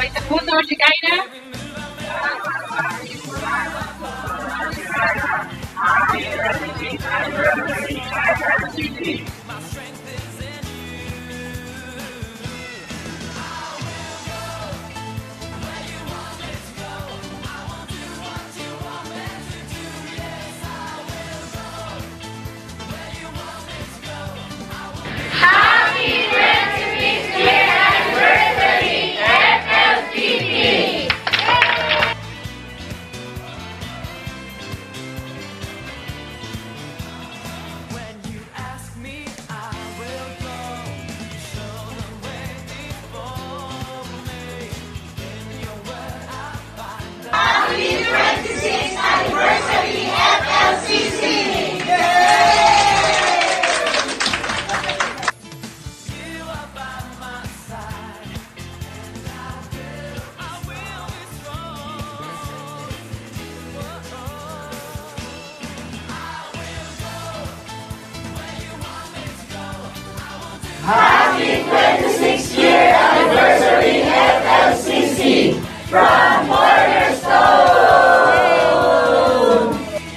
sa puso, si Kaina. Happy 26th year anniversary FLCC from Cornerstone!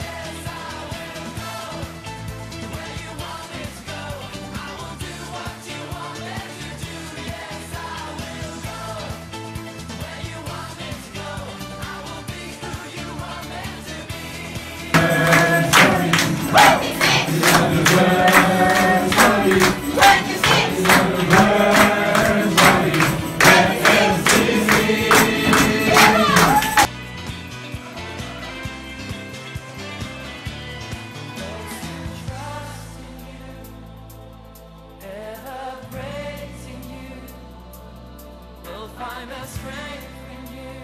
Find the strength in you.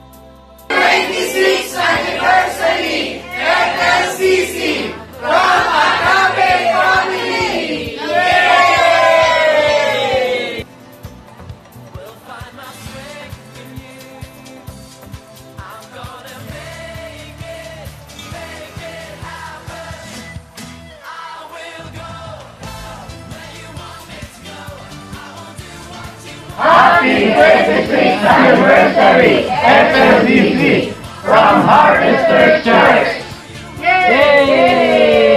26th anniversary FLCC from Agape Family! Yay! Will find my strength in you. I'm gonna make it happen. I will go where you want me to go. I will do what you want. Happy 26th anniversary FLCC from Harvester Church! Yay!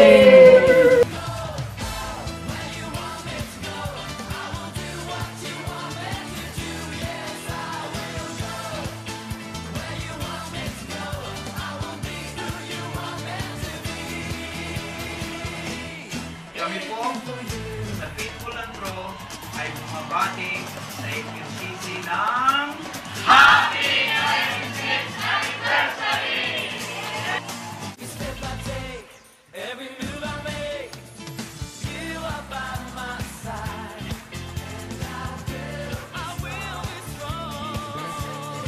Kami po sa Faithful and True ay bumabati sa FLCC ng Happy 26th Anniversary! Step I take, every move I make, you are by my side. And I will be strong.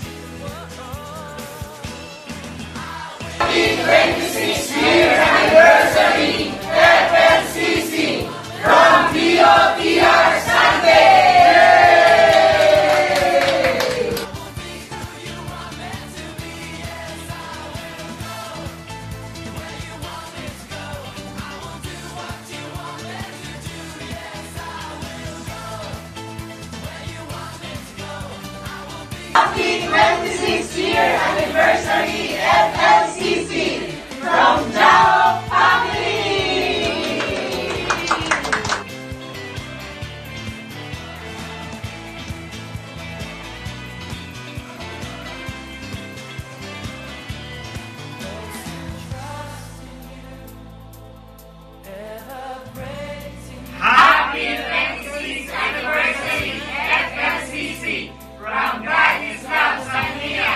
Happy 26th year anniversary FLCC from VOTR Sunday! Happy 26th year anniversary FLCC from Jao Family! Happy 26th Anniversary FLCC from God is Love Sanlia!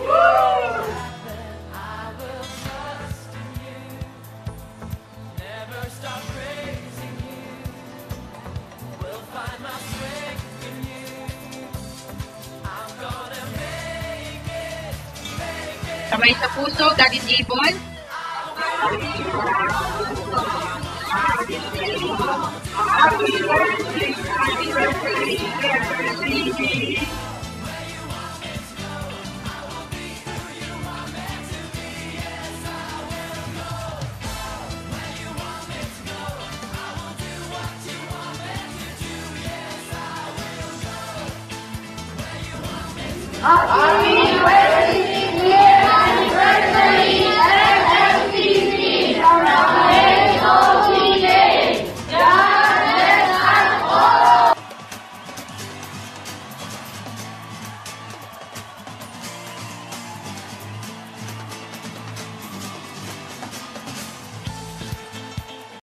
I will trust in you. Never stop praising you. Will find my strength in you. I'm gonna make it Sabay sa puso, God is able. Happy